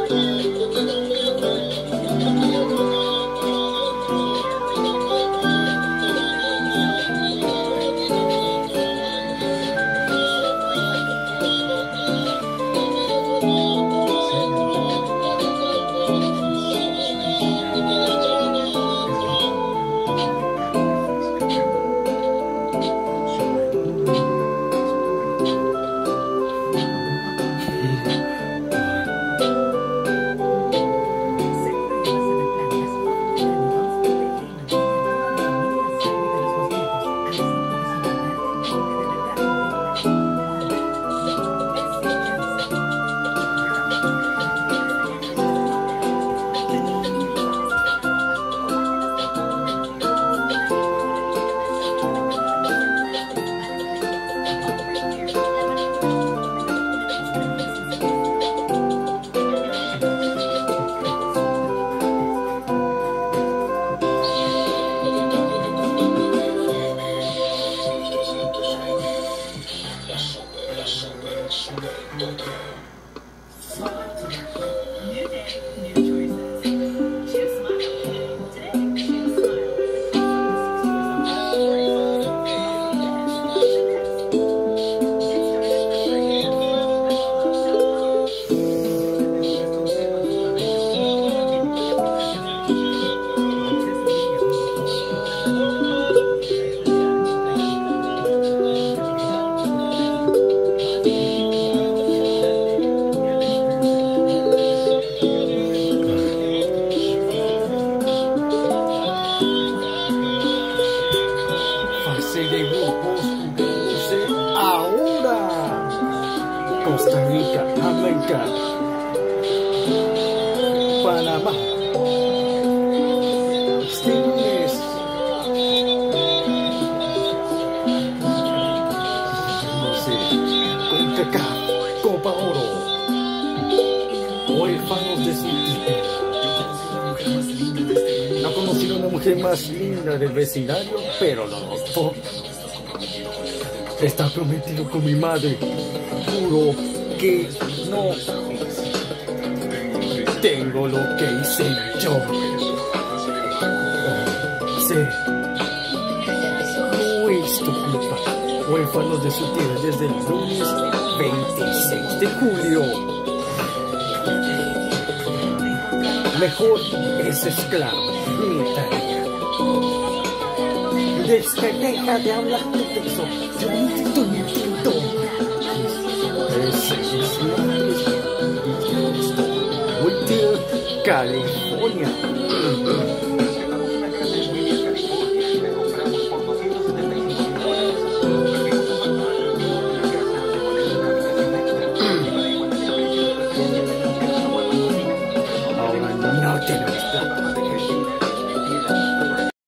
Panamá. Cines. Cuenta acá, Copa Oro. Huérfanos de su tía. No conocí a una mujer más linda del vecindario, pero lo notó. Está prometido con mi madre. Juro que no. Tengo lo que hice yo. Sí. No es tu culpa. Huérfanos de su tierra desde el lunes 26 de julio. Mejor es esclavo. Mi tarea. Deja de hablar de texto. Yo no entiendo. Ese es California.